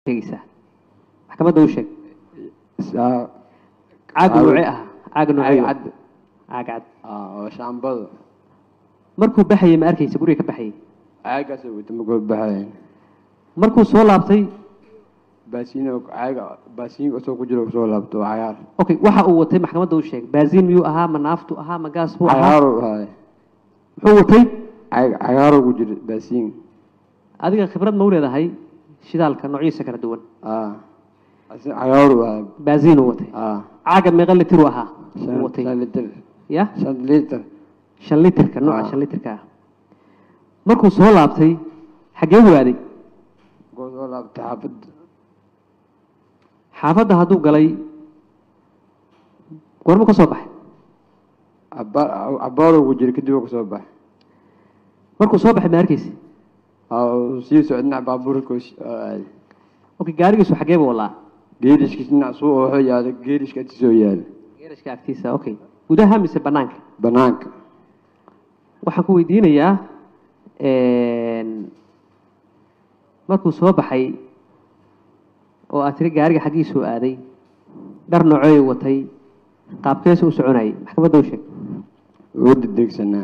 sheegaysaa maxkamadda u sheeg caag nuuce ah caag nuuce caag cad oo shaambada markuu baxayay ma arkaysa guriga ka baxayay caagaas uu ma goob baxay markuu soo laabtay baasiin soo ku jiro soo laabto cagaar okay waxa uu watay maxkamadda u sheeg baasiin miyuu ahaa ma naaftu ahaa ma gaas buu ahaa cagaar uu ahaa muxuu watay cagaar ugu jiro baasiin adiga khibrad ma u leedahay shidaalka noocyadiisa kala duwan cagaar uu ahaa baasiin uu watay caaga meeqa litir uu ahaa watay 5 litir ya 5 litir 5 litirka nooca 5 litirka markuu soo laabtay xagee u aaday soo laabtay xaafadda hadduu galay goorma ka soo baxay abbaar ugu jiro kadib uu ka soo baxay markuu soo baxay ma arkaysi sii socdina baabuurka okay gaarigiisu xagee buu walaa geerishkiisna soo oo yaado geerishka soo yaado geerishka agtiisa okay gudaha mise banaanka banaanka waxaan ku weydiinayaa markuu soo baxay oo aad tiri gaariga xagiisu aaday dhar noocee watay qaabkeesu u soconayay maxkamadda u sheeg oo degdegsanaa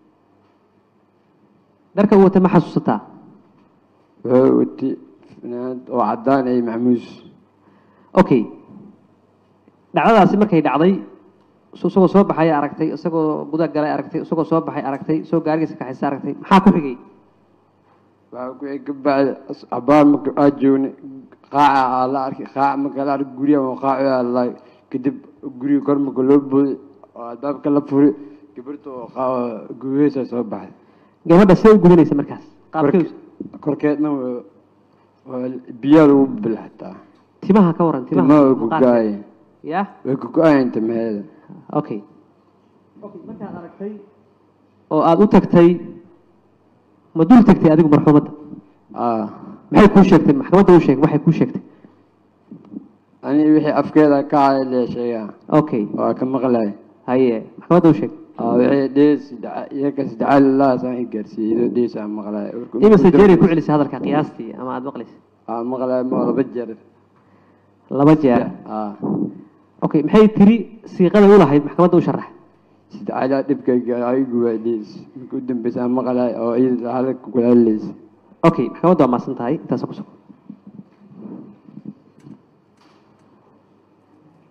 dharka uu watay ma xasuusataa wuxuu watay fanaanad oo caddaan ay maxmuus okay dhacdadaasi markay dhacday isagoo soo baxay aragtay isagoo gudaha galay aragtay isagoo soo baxay aragtay isagoo gaarigiisa ka xisay aragtay maxaa ku xigay waxa ku xigay bacd abaan marka aad joogna qaaca la arkay qaaca marka la arkay guriga oo qaaca la kadib guriga kor marka loo booday oo albaabka la furay gabarto oo gurigeesa soo baxay gabadha say u gudanaysa markaas qaabkeedu korkeedna biyo lagu bilxataa timaha ka waran timaha ku gaay ya way ku go'ayeen timaheeda okay markaad aragtay oo aad u tagtay ma dul tagtay adigu marxuumadda maxay kuu sheegtay maxkamadda u sheeg waxay kuu sheegtay ani wixii afkeeda ka caday la sheegaa okay waa ka maqlay haye maxkamadda u sheeg wixii dhees iyaga saddex la saan gaarsiiyo dhees aan maqlay imisa jeeray ku celisay hadalka qiyaastii ama aad maqlaysay maqlay ma laba jeer okay maxay tiri siiqada u lahayd maxkamadda u sharax saddex dhibkayga ay guwaadis ku dambeysay maqlay oo ay halka ku kaleeys okay maxkamadda waa maasan tahay intaas ku soo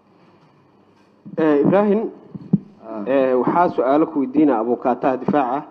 إبراهيم waxaa su'aalo ku weydiina abukaataha difaaca